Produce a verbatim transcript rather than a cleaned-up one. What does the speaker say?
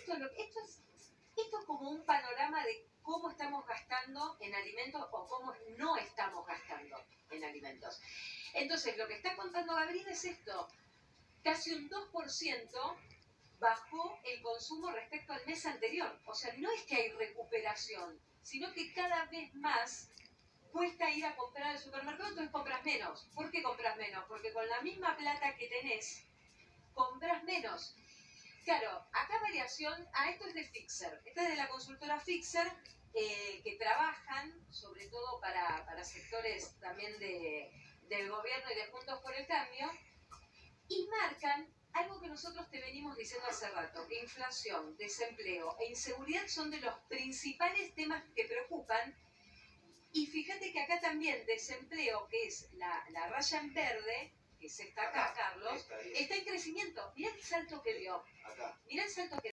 esto, es lo, esto, es, esto es como un panorama de cómo estamos gastando en alimentos o cómo no estamos gastando en alimentos. Entonces, lo que está contando Gabriel es esto. Casi un dos por ciento bajó el consumo respecto al mes anterior. O sea, no es que hay recuperación, sino que cada vez más cuesta ir a comprar al supermercado, entonces compras menos. ¿Por qué compras menos? Porque con la misma plata que tenés, compras menos. Claro, acá variación, ah, esto es de Fixer, esta es de la consultora Fixer, eh, que trabajan sobre todo para, para sectores también de, del gobierno y de Juntos por el Cambio, y marcan algo que nosotros te venimos diciendo hace rato, que inflación, desempleo e inseguridad son de los principales temas que preocupan. Y fíjate que acá también desempleo, que es la, la raya en verde, que es esta acá, Carlos, está en crecimiento. Mirá el salto que dio. Mirá el salto que